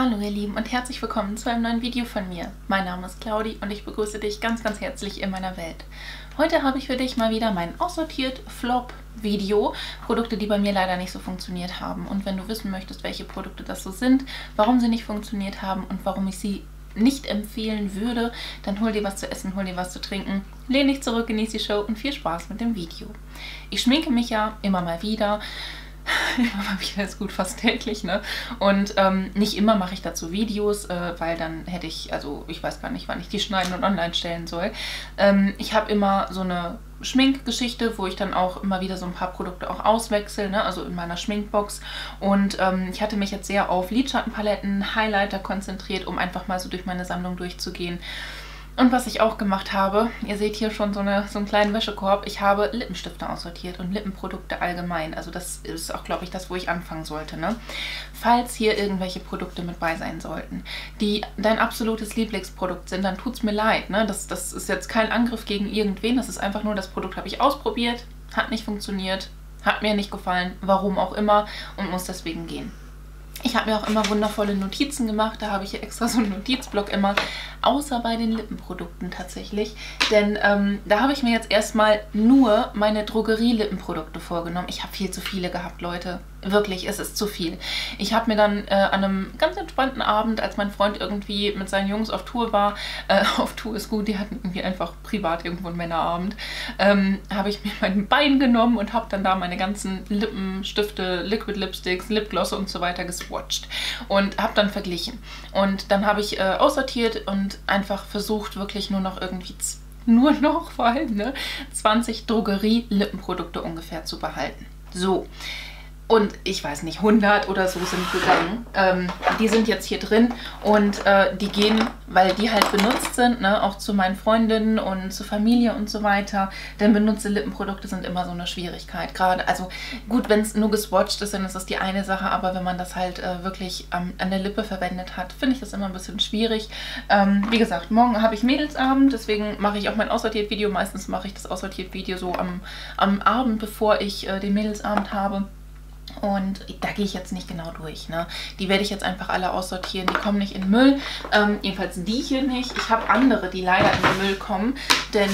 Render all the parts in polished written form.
Hallo ihr Lieben und herzlich willkommen zu einem neuen Video von mir. Mein Name ist Claudi und ich begrüße dich ganz herzlich in meiner Welt. Heute habe ich für dich mal wieder mein aussortiert Flop-Video, Produkte, die bei mir leider nicht so funktioniert haben. Und wenn du wissen möchtest, welche Produkte das so sind, warum sie nicht funktioniert haben und warum ich sie nicht empfehlen würde, dann hol dir was zu essen, hol dir was zu trinken, lehn dich zurück, genieß die Show und viel Spaß mit dem Video. Ich schminke mich ja immer mal wieder. Immer mal wieder ist gut, fast täglich, ne? Und nicht immer mache ich dazu Videos, weil dann hätte ich, also ich weiß gar nicht, wann ich die schneiden und online stellen soll. Ich habe immer so eine Schminkgeschichte, wo ich dann auch immer wieder so ein paar Produkte auch auswechsel, ne? Also in meiner Schminkbox. Und ich hatte mich jetzt sehr auf Lidschattenpaletten, Highlighter konzentriert, um einfach mal so durch meine Sammlung durchzugehen. Und was ich auch gemacht habe, ihr seht hier schon so einen kleinen Wäschekorb, ich habe Lippenstifte aussortiert und Lippenprodukte allgemein. Also das ist auch, glaube ich, das, wo ich anfangen sollte, ne? Falls hier irgendwelche Produkte mit bei sein sollten, die dein absolutes Lieblingsprodukt sind, dann tut's mir leid, ne? Das ist jetzt kein Angriff gegen irgendwen, das ist einfach nur, das Produkt habe ich ausprobiert, hat nicht funktioniert, hat mir nicht gefallen, warum auch immer und muss deswegen gehen. Ich habe mir auch immer wundervolle Notizen gemacht, da habe ich hier extra so einen Notizblock immer, außer bei den Lippenprodukten tatsächlich, denn da habe ich mir jetzt erstmal nur meine Drogerie-Lippenprodukte vorgenommen. Ich habe viel zu viele gehabt, Leute. Wirklich, es ist zu viel. Ich habe mir dann an einem ganz entspannten Abend, als mein Freund irgendwie mit seinen Jungs auf Tour war, auf Tour ist gut, die hatten irgendwie einfach privat irgendwo einen Männerabend, habe ich mir mein Bein genommen und habe dann da meine ganzen Lippenstifte, Liquid Lipsticks, Lipglosse und so weiter geswatcht und habe dann verglichen. Und dann habe ich aussortiert und einfach versucht, wirklich nur noch irgendwie vor allem, ne, 20 Drogerie-Lippenprodukte ungefähr zu behalten. So. Und ich weiß nicht, 100 oder so sind gegangen. Die sind jetzt hier drin und die gehen, weil die halt benutzt sind, ne, auch zu meinen Freundinnen und zur Familie und so weiter. Denn benutzte Lippenprodukte sind immer so eine Schwierigkeit. Gerade, also gut, wenn es nur geswatcht ist, dann ist das die eine Sache, aber wenn man das halt wirklich an der Lippe verwendet hat, finde ich das immer ein bisschen schwierig. Wie gesagt, morgen habe ich Mädelsabend, deswegen mache ich auch mein Aussortiert-Video. Meistens mache ich das Aussortiert-Video so am Abend, bevor ich den Mädelsabend habe. Und da gehe ich jetzt nicht genau durch, ne? Die werde ich jetzt einfach alle aussortieren. Die kommen nicht in den Müll. Jedenfalls die hier nicht. Ich habe andere, die leider in den Müll kommen. Denn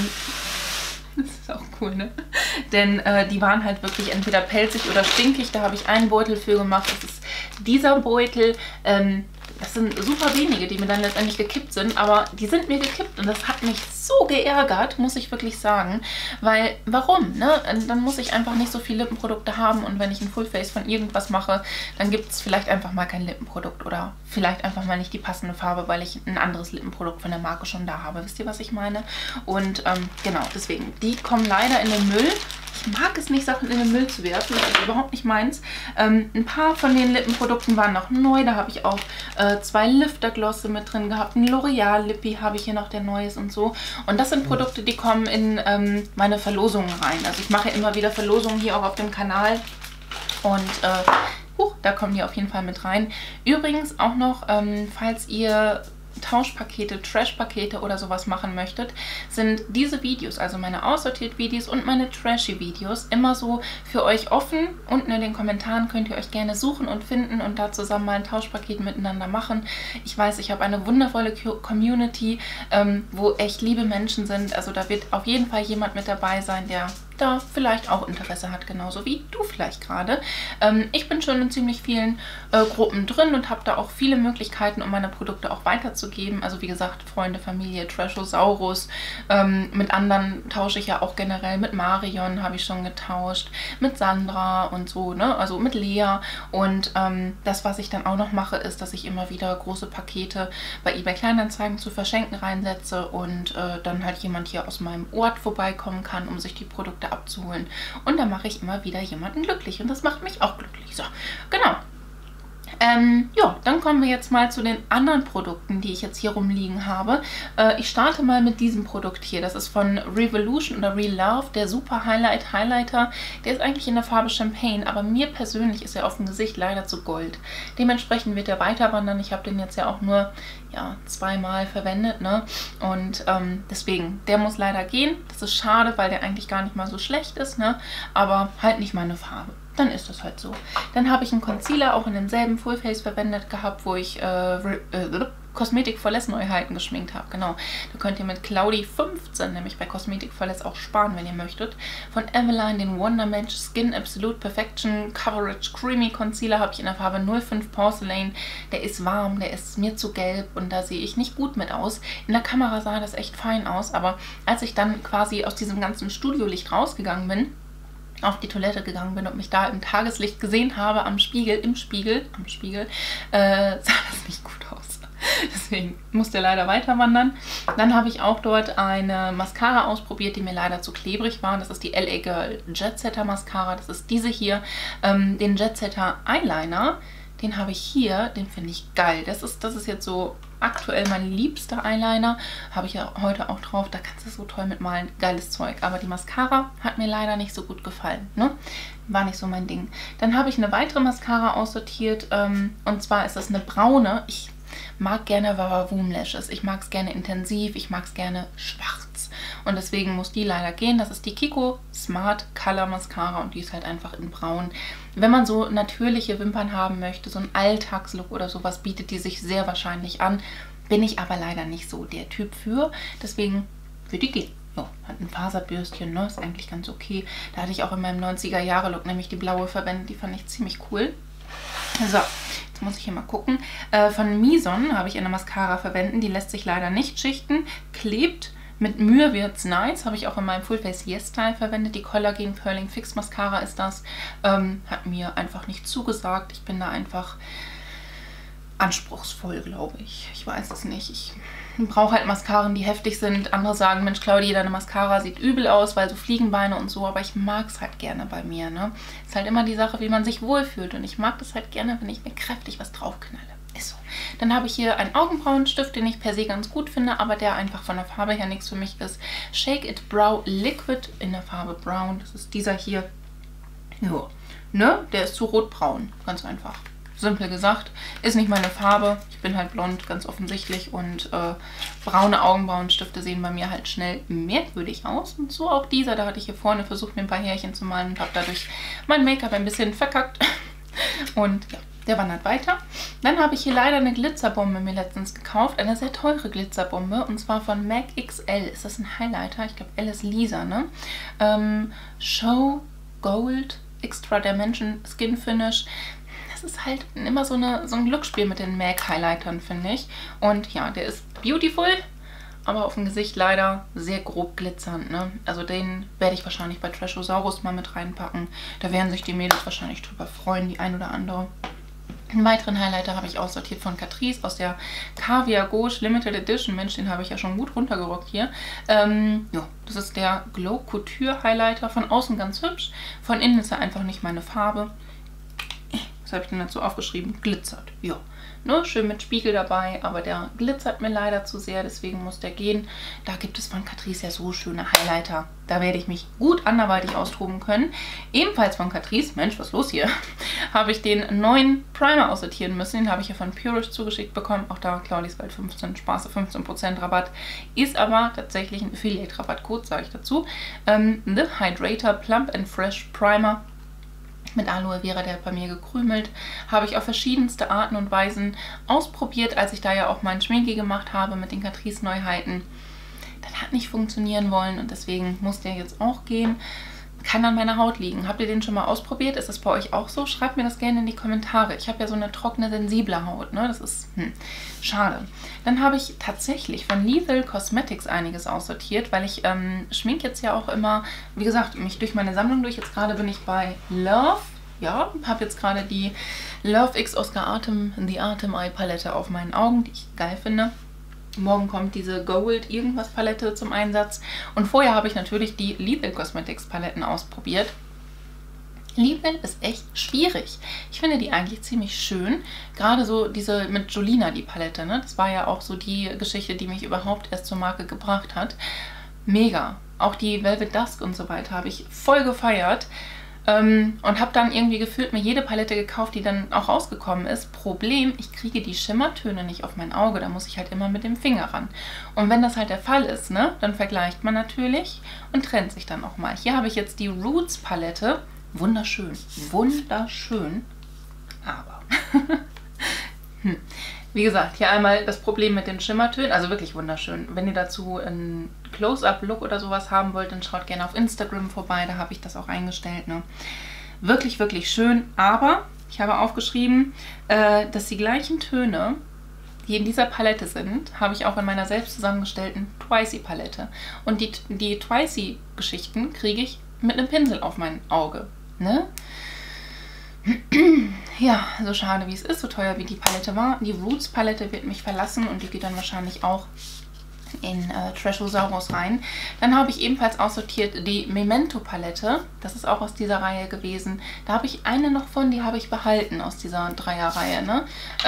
das ist auch cool, ne? Denn die waren halt wirklich entweder pelzig oder stinkig. Da habe ich einen Beutel für gemacht. Das ist dieser Beutel. Das sind super wenige, die mir dann letztendlich gekippt sind, aber die sind mir gekippt und das hat mich so geärgert, muss ich wirklich sagen, weil, warum, ne? Dann muss ich einfach nicht so viele Lippenprodukte haben und wenn ich ein Fullface von irgendwas mache, dann gibt es vielleicht einfach mal kein Lippenprodukt oder vielleicht einfach mal nicht die passende Farbe, weil ich ein anderes Lippenprodukt von der Marke schon da habe. Wisst ihr, was ich meine? Und genau, deswegen, die kommen leider in den Müll. Ich mag es nicht, Sachen in den Müll zu werfen. Das ist überhaupt nicht meins. Ein paar von den Lippenprodukten waren noch neu. Da habe ich auch 2 Lifterglosse mit drin gehabt. Ein L'Oreal Lippi habe ich hier noch, der Neues und so. Und das sind Produkte, die kommen in meine Verlosungen rein. Also ich mache immer wieder Verlosungen hier auch auf dem Kanal. Und da kommen die auf jeden Fall mit rein. Übrigens auch noch, falls ihr Tauschpakete, Trash-Pakete oder sowas machen möchtet, sind diese Videos, also meine Aussortiert-Videos und meine Trashy-Videos, immer so für euch offen. Unten in den Kommentaren könnt ihr euch gerne suchen und finden und da zusammen mal ein Tauschpaket miteinander machen. Ich weiß, ich habe eine wundervolle Community, wo echt liebe Menschen sind. Also da wird auf jeden Fall jemand mit dabei sein, der da vielleicht auch Interesse hat, genauso wie du vielleicht gerade. Ich bin schon in ziemlich vielen Gruppen drin und habe da auch viele Möglichkeiten, um meine Produkte auch weiterzugeben. Also wie gesagt, Freunde, Familie, Trashosaurus. Mit anderen tausche ich ja auch generell. Mit Marion habe ich schon getauscht, mit Sandra und so, ne? Also mit Lea. Und das, was ich dann auch noch mache, ist, dass ich immer wieder große Pakete bei eBay Kleinanzeigen zu verschenken reinsetze und dann halt jemand hier aus meinem Ort vorbeikommen kann, um sich die Produkte abzuholen. Und da mache ich immer wieder jemanden glücklich und das macht mich auch glücklich. So, genau. Ja, dann kommen wir jetzt mal zu den anderen Produkten, die ich jetzt hier rumliegen habe. Ich starte mal mit diesem Produkt hier. Das ist von Revolution oder Relove, der Super Highlighter. Der ist eigentlich in der Farbe Champagne, aber mir persönlich ist er auf dem Gesicht leider zu gold. Dementsprechend wird er weiter wandern. Ich habe den jetzt ja auch nur zweimal verwendet, ne? Und deswegen, der muss leider gehen. Das ist schade, weil der eigentlich gar nicht mal so schlecht ist, ne? Aber halt nicht meine Farbe. dann ist das halt so. Dann habe ich einen Concealer auch in demselben Fullface verwendet gehabt, wo ich Cosmetic for Less Neuheiten geschminkt habe. Genau, da könnt ihr mit Claudi 15, nämlich bei Cosmetic for Less, auch sparen, wenn ihr möchtet. Von Eveline den Wonder Match Skin Absolute Perfection Coverage Creamy Concealer habe ich in der Farbe 05 Porcelain. Der ist warm, der ist mir zu gelb und da sehe ich nicht gut mit aus. In der Kamera sah das echt fein aus, aber als ich dann quasi aus diesem ganzen Studiolicht rausgegangen bin, auf die Toilette gegangen bin und mich da im Tageslicht gesehen habe, am Spiegel, sah das nicht gut aus. Deswegen musste er leider weiter wandern. Dann habe ich auch dort eine Mascara ausprobiert, die mir leider zu klebrig war. Das ist die LA Girl Jet Setter Mascara. Das ist diese hier. Den Jet Setter Eyeliner, den habe ich hier. Den finde ich geil. Das ist jetzt so aktuell mein liebster Eyeliner. Habe ich ja heute auch drauf. Da kannst du so toll mitmalen. Geiles Zeug. Aber die Mascara hat mir leider nicht so gut gefallen. Ne? War nicht so mein Ding. Dann habe ich eine weitere Mascara aussortiert. Und zwar ist das eine braune. Ich mag gerne Vavavoom Lashes. Ich mag es gerne intensiv, ich mag es gerne schwarz. Und deswegen muss die leider gehen. Das ist die Kiko Smart Color Mascara und die ist halt einfach in braun. Wenn man so natürliche Wimpern haben möchte, so einen Alltagslook oder sowas, bietet die sich sehr wahrscheinlich an. Bin ich aber leider nicht so der Typ für. Deswegen würde die gehen. Ja, hat ein Faserbürstchen, ne? Ist eigentlich ganz okay. Da hatte ich auch in meinem 90er-Jahre-Look nämlich die blaue verwendet. Die fand ich ziemlich cool. So, jetzt muss ich hier mal gucken. Von Mison habe ich eine Mascara verwendet. Die lässt sich leider nicht schichten. Klebt. Mit Mühe wird's nice. Habe ich auch in meinem Full Face Yes Style verwendet. Die Collagen Curling Fix Mascara ist das. Hat mir einfach nicht zugesagt. Ich bin da einfach anspruchsvoll, glaube ich. Ich weiß es nicht. Ich brauche halt Mascaren, die heftig sind. Andere sagen, Mensch, Claudi, deine Mascara sieht übel aus, weil so Fliegenbeine und so. Aber ich mag es halt gerne bei mir, ne? Ist halt immer die Sache, wie man sich wohlfühlt. Und ich mag das halt gerne, wenn ich mir kräftig was draufknalle. Ist so. Dann habe ich hier einen Augenbrauenstift, den ich per se ganz gut finde, aber der einfach von der Farbe her nichts für mich ist. Shake It Brow Liquid in der Farbe Brown. Das ist dieser hier. Ja, ne? Der ist zu rotbraun. Ganz einfach. Simpel gesagt, ist nicht meine Farbe. Ich bin halt blond, ganz offensichtlich. Und braune Augenbrauenstifte sehen bei mir halt schnell merkwürdig aus. Und so auch dieser. Da hatte ich hier vorne versucht, mir ein paar Härchen zu malen und habe dadurch mein Make-up ein bisschen verkackt. Und ja, der wandert weiter. Dann habe ich hier leider eine Glitzerbombe mir letztens gekauft. Eine sehr teure Glitzerbombe. Und zwar von MAC XL. Ist das ein Highlighter? Ich glaube, L ist Lisa, ne? Show Gold Extra Dimension Skin Finish. Das ist halt immer so ein Glücksspiel mit den MAC Highlightern, finde ich. Und ja, der ist beautiful, aber auf dem Gesicht leider sehr grob glitzernd, ne? Also den werde ich wahrscheinlich bei Trashosaurus mal mit reinpacken. Da werden sich die Mädels wahrscheinlich drüber freuen, die ein oder andere. Einen weiteren Highlighter habe ich aussortiert von Catrice aus der Caviar Gauche Limited Edition. Mensch, den habe ich ja schon gut runtergerockt hier. Ja, das ist der Glow Couture Highlighter. Von außen ganz hübsch, von innen ist er einfach nicht meine Farbe. Was habe ich denn dazu aufgeschrieben? Glitzert. Ja, ne, schön mit Spiegel dabei, aber der glitzert mir leider zu sehr, deswegen muss der gehen. Da gibt es von Catrice ja so schöne Highlighter. Da werde ich mich gut anderweitig austoben können. Ebenfalls von Catrice, Mensch, was ist los hier? Habe ich den neuen Primer aussortieren müssen. Den habe ich ja von Purish zugeschickt bekommen. Auch da Claudis Welt 15 Spaß, 15% Rabatt. Ist aber tatsächlich ein Affiliate-Rabattcode, sage ich dazu. The Hydrator Plump and Fresh Primer. Mit Aloe Vera, der hat bei mir gekrümelt. Habe ich auf verschiedenste Arten und Weisen ausprobiert, als ich da ja auch meinen Schminki gemacht habe mit den Catrice Neuheiten. Das hat nicht funktionieren wollen und deswegen muss der jetzt auch gehen. Kann an meiner Haut liegen. Habt ihr den schon mal ausprobiert? Ist das bei euch auch so? Schreibt mir das gerne in die Kommentare. Ich habe ja so eine trockene, sensible Haut, ne? Das ist schade. Dann habe ich tatsächlich von Lethal Cosmetics einiges aussortiert, weil ich schminke jetzt ja auch immer, wie gesagt, mich durch meine Sammlung durch. Jetzt gerade bin ich bei Love. Ja, habe jetzt gerade die Love X Oscar Atem, die Atem Eye Palette auf meinen Augen, die ich geil finde. Morgen kommt diese Gold irgendwas Palette zum Einsatz. Und vorher habe ich natürlich die Lethal Cosmetics Paletten ausprobiert. Lethal ist echt schwierig. Ich finde die eigentlich ziemlich schön. Gerade so diese mit Jolina, die Palette, ne? Das war ja auch so die Geschichte, die mich überhaupt erst zur Marke gebracht hat. Mega. Auch die Velvet Dusk und so weiter habe ich voll gefeiert. Und habe dann irgendwie gefühlt mir jede Palette gekauft, die dann auch rausgekommen ist. Problem, ich kriege die Schimmertöne nicht auf mein Auge, da muss ich halt immer mit dem Finger ran. Und wenn das halt der Fall ist, ne, dann vergleicht man natürlich und trennt sich dann auch mal. Hier habe ich jetzt die Roots Palette wunderschön. Wunderschön. Aber, wie gesagt, hier einmal das Problem mit den Schimmertönen. Also wirklich wunderschön. Wenn ihr dazu einen Close-Up-Look oder sowas haben wollt, dann schaut gerne auf Instagram vorbei. Da habe ich das auch eingestellt. Ne? Wirklich, wirklich schön. Aber ich habe aufgeschrieben, dass die gleichen Töne, die in dieser Palette sind, habe ich auch in meiner selbst zusammengestellten Twicy-Palette. Und die Twicy-Geschichten kriege ich mit einem Pinsel auf mein Auge. Ne? Ja, so schade wie es ist, so teuer wie die Palette war. Die Roots-Palette wird mich verlassen und die geht dann wahrscheinlich auch in Trashosaurus rein. Dann habe ich ebenfalls aussortiert die Memento-Palette. Das ist auch aus dieser Reihe gewesen. Da habe ich eine noch von, die habe ich behalten aus dieser Dreierreihe. Ne?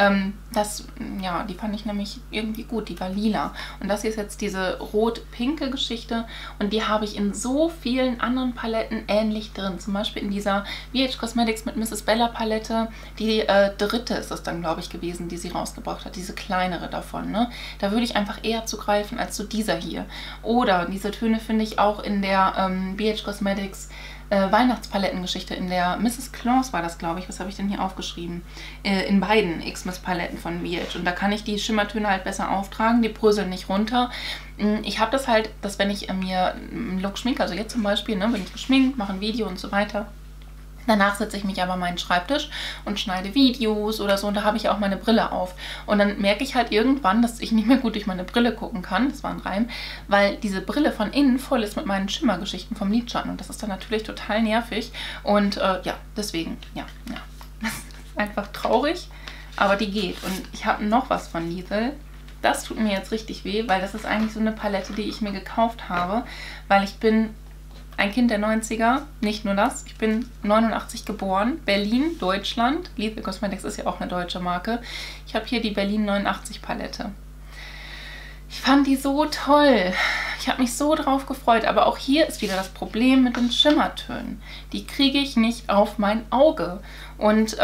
Ja, die fand ich nämlich irgendwie gut. Die war lila. Und das hier ist jetzt diese rot-pinke Geschichte. Und die habe ich in so vielen anderen Paletten ähnlich drin. Zum Beispiel in dieser BH Cosmetics mit Mrs. Bella Palette. Die dritte ist das dann, glaube ich, gewesen, die sie rausgebracht hat. Diese kleinere davon. Ne? Da würde ich einfach eher zugreifen als zu dieser hier. Oder diese Töne finde ich auch in der BH Cosmetics Weihnachtspalettengeschichte. In der Mrs. Claus war das, glaube ich. Was habe ich denn hier aufgeschrieben? In beiden Xmas Paletten von BH. Und da kann ich die Schimmertöne halt besser auftragen. Die bröseln nicht runter. Ich habe das halt, dass wenn ich mir einen Look schminke, also jetzt zum Beispiel, ne, bin ich geschminkt, mache ein Video und so weiter. Danach setze ich mich aber an meinen Schreibtisch und schneide Videos oder so und da habe ich auch meine Brille auf. Und dann merke ich halt irgendwann, dass ich nicht mehr gut durch meine Brille gucken kann, das war ein Reim, weil diese Brille von innen voll ist mit meinen Schimmergeschichten vom Lidschatten und das ist dann natürlich total nervig und ja, deswegen, ja, das ist einfach traurig, aber die geht. Und ich habe noch was von Lethal. Das tut mir jetzt richtig weh, weil das ist eigentlich so eine Palette, die ich mir gekauft habe, weil ich bin ein Kind der 90er, nicht nur das. Ich bin 89 geboren, Berlin, Deutschland. Lethal Cosmetics ist ja auch eine deutsche Marke. Ich habe hier die Berlin 89 Palette. Ich fand die so toll. Ich habe mich so drauf gefreut. Aber auch hier ist wieder das Problem mit den Schimmertönen. Die kriege ich nicht auf mein Auge. Und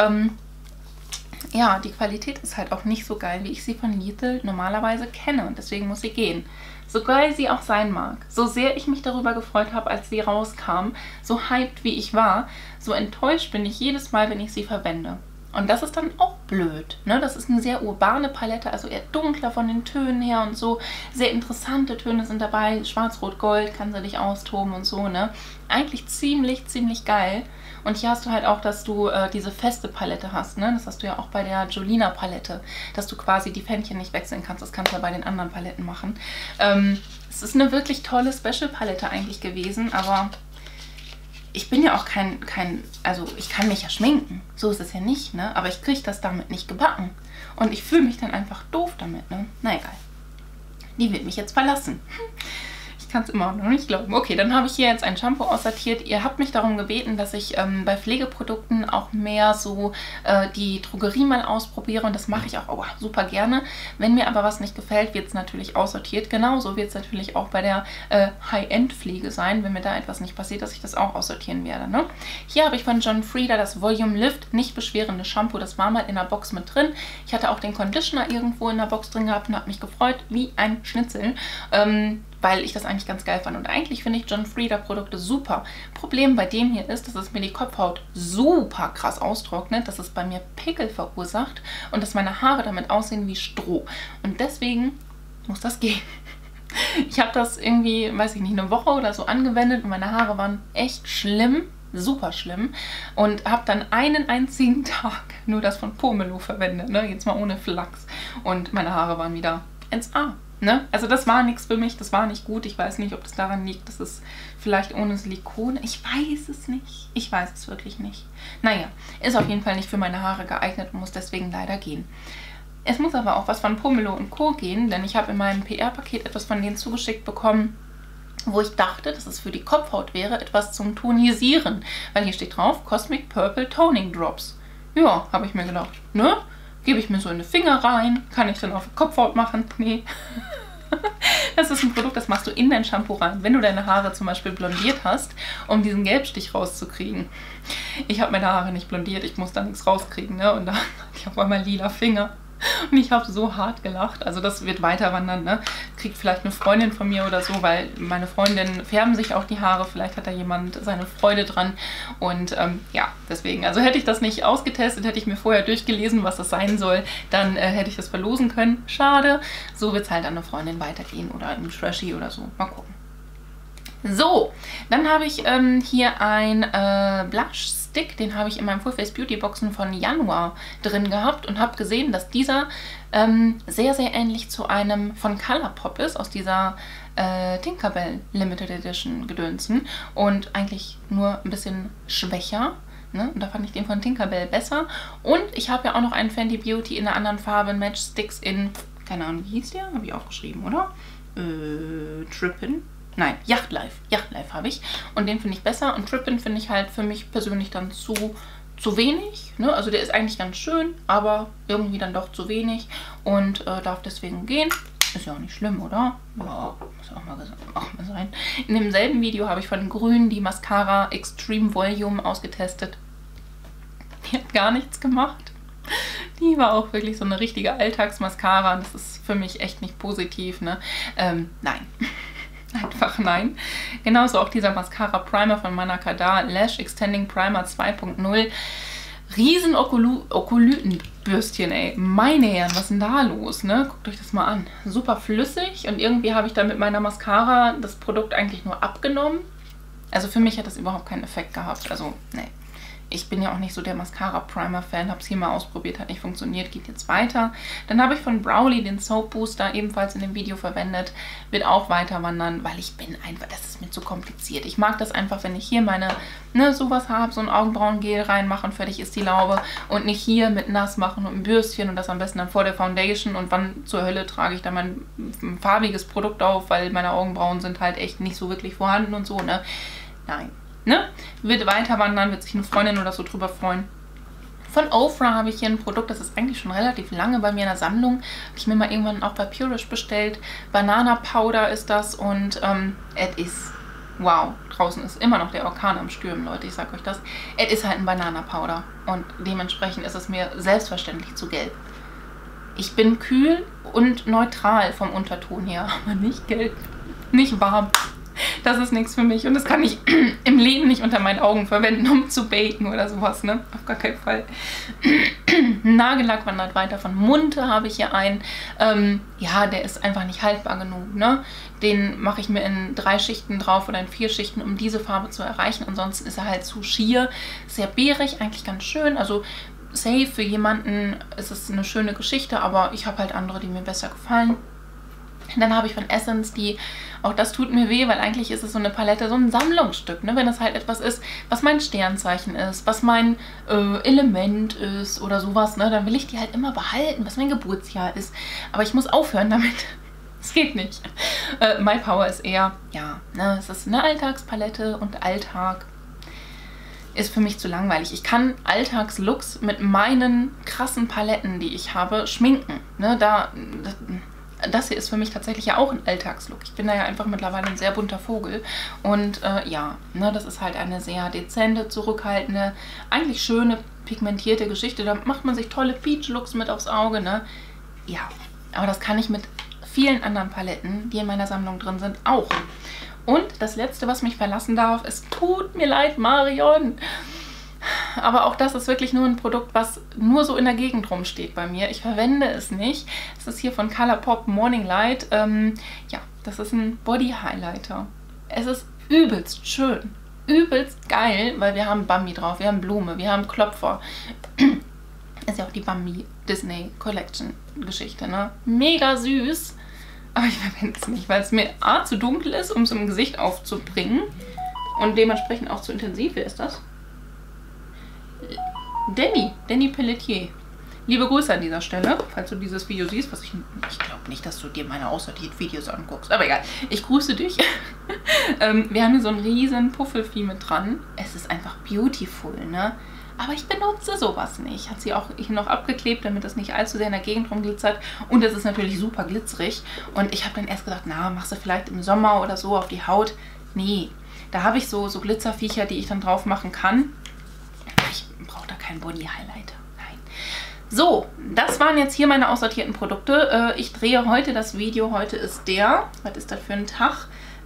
ja, die Qualität ist halt auch nicht so geil, wie ich sie von Lethal normalerweise kenne. Und deswegen muss sie gehen. So geil sie auch sein mag, so sehr ich mich darüber gefreut habe, als sie rauskam, so hyped wie ich war, so enttäuscht bin ich jedes Mal, wenn ich sie verwende. Und das ist dann auch blöd, ne? Das ist eine sehr urbane Palette, also eher dunkler von den Tönen her und so. Sehr interessante Töne sind dabei, schwarz, rot, gold, kann sie dich austoben und so, ne? Eigentlich ziemlich, ziemlich geil. Und hier hast du halt auch, dass du diese feste Palette hast, ne? Das hast du ja auch bei der Jolina Palette, dass du quasi die Fändchen nicht wechseln kannst. Das kannst du ja bei den anderen Paletten machen. Es ist eine wirklich tolle Special-Palette eigentlich gewesen, aber ich bin ja auch also ich kann mich ja schminken, so ist es ja nicht, ne? Aber ich kriege das damit nicht gebacken. Und ich fühle mich dann einfach doof damit, ne? Na egal. Die wird mich jetzt verlassen. Ich kann es immer noch nicht glauben. Okay, dann habe ich hier jetzt ein Shampoo aussortiert. Ihr habt mich darum gebeten, dass ich bei Pflegeprodukten auch mehr so die Drogerie mal ausprobiere und das mache ich auch super gerne. Wenn mir aber was nicht gefällt, wird es natürlich aussortiert. Genauso wird es natürlich auch bei der High-End-Pflege sein, wenn mir da etwas nicht passiert, dass ich das auch aussortieren werde. Ne? Hier habe ich von John Frieda das Volume Lift nicht beschwerende Shampoo. Das war mal in der Box mit drin. Ich hatte auch den Conditioner irgendwo in der Box drin gehabt und habe mich gefreut wie ein Schnitzel. Weil ich das eigentlich ganz geil fand. Und eigentlich finde ich John Frieda Produkte super. Problem bei dem hier ist, dass es mir die Kopfhaut super krass austrocknet, dass es bei mir Pickel verursacht und dass meine Haare damit aussehen wie Stroh. Und deswegen muss das gehen. Ich habe das irgendwie, weiß ich nicht, eine Woche oder so angewendet und meine Haare waren echt schlimm. Super schlimm. Und habe dann einen einzigen Tag nur das von Pomelo verwendet. Ne? Jetzt mal ohne Flachs. Und meine Haare waren wieder 1A. Ne? Also das war nichts für mich, das war nicht gut. Ich weiß nicht, ob das daran liegt, dass es vielleicht ohne Silikon... Ich weiß es nicht. Ich weiß es wirklich nicht. Naja, ist auf jeden Fall nicht für meine Haare geeignet und muss deswegen leider gehen. Es muss aber auch was von Pomelo und Co. gehen, denn ich habe in meinem PR-Paket etwas von denen zugeschickt bekommen, wo ich dachte, dass es für die Kopfhaut wäre, etwas zum Tonisieren. Weil hier steht drauf, Cosmic Purple Toning Drops. Ja, habe ich mir gedacht, ne? Gebe ich mir so in die Finger rein, kann ich dann auf die Kopfhaut machen? Nee. Das ist ein Produkt, das machst du in dein Shampoo rein, wenn du deine Haare zum Beispiel blondiert hast, um diesen Gelbstich rauszukriegen. Ich habe meine Haare nicht blondiert, ich muss da nichts rauskriegen, ne? Und da hatte ich auf einmal lila Finger. Und ich habe so hart gelacht. Also das wird weiter wandern, ne? Kriegt vielleicht eine Freundin von mir oder so, weil meine Freundinnen färben sich auch die Haare. Vielleicht hat da jemand seine Freude dran. Und ja, deswegen. Also hätte ich das nicht ausgetestet, hätte ich mir vorher durchgelesen, was das sein soll, dann hätte ich das verlosen können. Schade. So wird es halt an eine Freundin weitergehen oder im Trashy oder so. Mal gucken. So, dann habe ich hier ein Blush Stick, den habe ich in meinem Full Face Beauty Boxen von Januar drin gehabt und habe gesehen, dass dieser sehr, sehr ähnlich zu einem von Colourpop ist, aus dieser Tinkerbell Limited Edition Gedönsen und eigentlich nur ein bisschen schwächer. Ne? Und da fand ich den von Tinkerbell besser. Und ich habe ja auch noch einen Fenty Beauty in einer anderen Farbe, Match Sticks in, keine Ahnung, wie hieß der? Habe ich aufgeschrieben, oder? Trippin'. Nein, Yacht Life. Yacht Life habe ich. Und den finde ich besser. Und Trippin' finde ich halt für mich persönlich dann zu wenig. Ne? Also der ist eigentlich ganz schön, aber irgendwie dann doch zu wenig. Und darf deswegen gehen. Ist ja auch nicht schlimm, oder? Ja, muss auch mal sein. In demselben Video habe ich von Grün die Mascara Extreme Volume ausgetestet. Die hat gar nichts gemacht. Die war auch wirklich so eine richtige Alltagsmascara. Das ist für mich echt nicht positiv. Ne? Nein. Einfach nein. Genauso auch dieser Mascara Primer von Manakada Lash Extending Primer 2.0. Riesen Okolytenbürstchen, ey. Meine Herren, was ist denn da los, ne? Guckt euch das mal an. Super flüssig und irgendwie habe ich da mit meiner Mascara das Produkt eigentlich nur abgenommen. Also für mich hat das überhaupt keinen Effekt gehabt. Also, ne. Ich bin ja auch nicht so der Mascara-Primer-Fan, habe es hier mal ausprobiert, hat nicht funktioniert, geht jetzt weiter. Dann habe ich von Browly den Soap Booster ebenfalls in dem Video verwendet, wird auch weiter wandern, weil ich bin einfach, das ist mir zu kompliziert. Ich mag das einfach, wenn ich hier meine, ne, sowas habe, so ein Augenbrauengel reinmache und fertig ist die Laube und nicht hier mit nass machen und ein Bürstchen und das am besten dann vor der Foundation und wann zur Hölle trage ich dann mein farbiges Produkt auf, weil meine Augenbrauen sind halt echt nicht so wirklich vorhanden und so, ne? Nein. Ne? Wird weiter wandern, wird sich eine Freundin oder so drüber freuen. Von Ofra habe ich hier ein Produkt, das ist eigentlich schon relativ lange bei mir in der Sammlung. Habe ich mir mal irgendwann auch bei Purish bestellt. Banana Powder ist das und es ist, wow, draußen ist immer noch der Orkan am Stürmen, Leute, ich sag euch das. Es ist halt ein Banana Powder und dementsprechend ist es mir selbstverständlich zu gelb. Ich bin kühl und neutral vom Unterton her, aber nicht gelb, nicht warm. Das ist nichts für mich und das kann ich im Leben nicht unter meinen Augen verwenden, um zu baken oder sowas, ne? Auf gar keinen Fall. Nagellack wandert weiter von Munte, habe ich hier einen. Ja, der ist einfach nicht haltbar genug, ne? Den mache ich mir in 3 Schichten drauf oder in 4 Schichten, um diese Farbe zu erreichen. Ansonsten ist er halt zu schier, sehr beerig, eigentlich ganz schön. Also safe für jemanden ist es eine schöne Geschichte, aber ich habe halt andere, die mir besser gefallen. Dann habe ich von Essence die, auch das tut mir weh, weil eigentlich ist es so eine Palette, so ein Sammlungsstück, ne? Wenn es halt etwas ist, was mein Sternzeichen ist, was mein Element ist oder sowas, ne? Dann will ich die halt immer behalten, was mein Geburtsjahr ist. Aber ich muss aufhören damit. Es geht nicht. My Power ist eher, ja, ne? Es ist eine Alltagspalette und Alltag ist für mich zu langweilig. Ich kann Alltagslooks mit meinen krassen Paletten, die ich habe, schminken, ne? Das hier ist für mich tatsächlich ja auch ein Alltagslook. Ich bin da ja einfach mittlerweile ein sehr bunter Vogel. Und ja, ne, das ist halt eine sehr dezente, zurückhaltende, eigentlich schöne, pigmentierte Geschichte. Da macht man sich tolle Peach-Looks mit aufs Auge, ne? Ja, aber das kann ich mit vielen anderen Paletten, die in meiner Sammlung drin sind, auch. Und das letzte, was mich verlassen darf, es tut mir leid, Marion. Aber auch das ist wirklich nur ein Produkt, was nur so in der Gegend rumsteht bei mir. Ich verwende es nicht. Es ist hier von Colourpop Morning Light. Ja, das ist ein Body Highlighter. Es ist übelst schön. Übelst geil, weil wir haben Bambi drauf, wir haben Blume, wir haben Klopfer. Ist ja auch die Bambi Disney Collection Geschichte, ne? Mega süß. Aber ich verwende es nicht, weil es mir A zu dunkel ist, um es im Gesicht aufzubringen. Und dementsprechend auch zu intensiv. Wer ist das? Danny Pelletier. Liebe Grüße an dieser Stelle, falls du dieses Video siehst, was ich glaube nicht, dass du dir meine aussortierten Videos anguckst, aber egal, ich grüße dich. Wir haben hier so ein riesen Puffelvieh mit dran. Es ist einfach beautiful, ne? Aber ich benutze sowas nicht. Hat sie auch hier noch abgeklebt, damit das nicht allzu sehr in der Gegend rumglitzert. Und es ist natürlich super glitzerig. Und ich habe dann erst gedacht, na, machst du vielleicht im Sommer oder so auf die Haut. Nee, da habe ich so Glitzerviecher, die ich dann drauf machen kann. Ich brauche da keinen Body Highlighter. Nein. So, das waren jetzt hier meine aussortierten Produkte. Ich drehe heute das Video. Heute ist was ist das für ein Tag?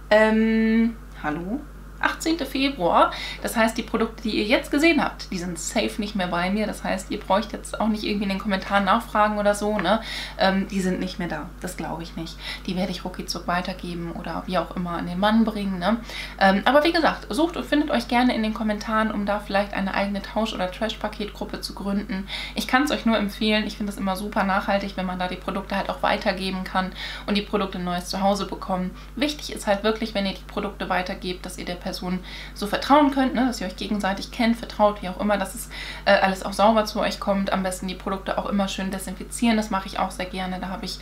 Hallo? 18. Februar. Das heißt, die Produkte, die ihr jetzt gesehen habt, die sind safe nicht mehr bei mir. Das heißt, ihr braucht jetzt auch nicht irgendwie in den Kommentaren nachfragen oder so, ne? Die sind nicht mehr da. Das glaube ich nicht. Die werde ich ruckzuck weitergeben oder wie auch immer an den Mann bringen, ne? Aber wie gesagt, sucht und findet euch gerne in den Kommentaren, um da vielleicht eine eigene Tausch- oder Trash-Paketgruppe zu gründen. Ich kann es euch nur empfehlen. Ich finde es immer super nachhaltig, wenn man da die Produkte halt auch weitergeben kann und die Produkte ein neues Zuhause bekommen. Wichtig ist halt wirklich, wenn ihr die Produkte weitergebt, dass ihr der Person so vertrauen könnt, ne, dass ihr euch gegenseitig kennt, vertraut, wie auch immer, dass es alles auch sauber zu euch kommt. Am besten die Produkte auch immer schön desinfizieren, das mache ich auch sehr gerne. Da habe ich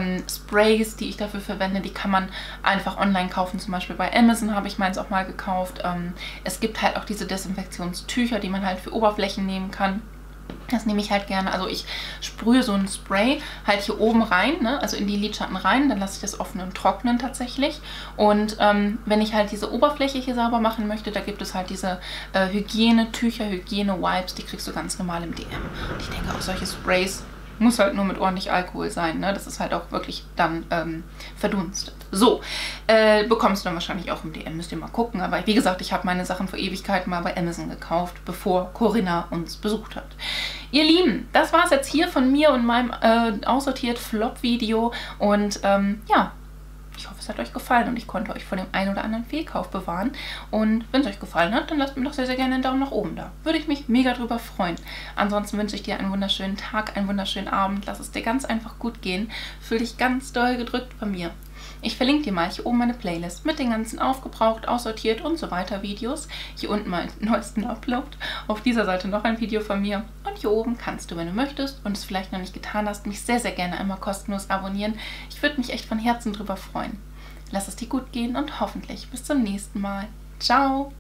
Sprays, die ich dafür verwende, die kann man einfach online kaufen, zum Beispiel bei Amazon habe ich meins auch mal gekauft. Es gibt halt auch diese Desinfektionstücher, die man halt für Oberflächen nehmen kann. Das nehme ich halt gerne, also ich sprühe so ein Spray halt hier oben rein, ne? Also in die Lidschatten rein, dann lasse ich das offen und trocknen tatsächlich. Und wenn ich halt diese Oberfläche hier sauber machen möchte, da gibt es halt diese Hygienetücher, Hygiene-Wipes, die kriegst du ganz normal im DM. Und ich denke auch solche Sprays muss halt nur mit ordentlich Alkohol sein, ne? Das ist halt auch wirklich dann verdunstet. So, bekommst du dann wahrscheinlich auch im DM, müsst ihr mal gucken. Aber wie gesagt, ich habe meine Sachen vor Ewigkeiten mal bei Amazon gekauft, bevor Corinna uns besucht hat. Ihr Lieben, das war es jetzt hier von mir und meinem aussortiert Flop-Video. Und ja, ich hoffe, es hat euch gefallen und ich konnte euch vor dem einen oder anderen Fehlkauf bewahren. Und wenn es euch gefallen hat, dann lasst mir doch sehr, sehr gerne einen Daumen nach oben da. Würde ich mich mega drüber freuen. Ansonsten wünsche ich dir einen wunderschönen Tag, einen wunderschönen Abend. Lass es dir ganz einfach gut gehen. Fühl dich ganz doll gedrückt von mir. Ich verlinke dir mal hier oben meine Playlist mit den ganzen aufgebraucht, aussortiert und so weiter Videos. Hier unten meinen neuesten Upload. Auf dieser Seite noch ein Video von mir. Und hier oben kannst du, wenn du möchtest und es vielleicht noch nicht getan hast, mich sehr, sehr gerne einmal kostenlos abonnieren. Ich würde mich echt von Herzen drüber freuen. Lass es dir gut gehen und hoffentlich bis zum nächsten Mal. Ciao!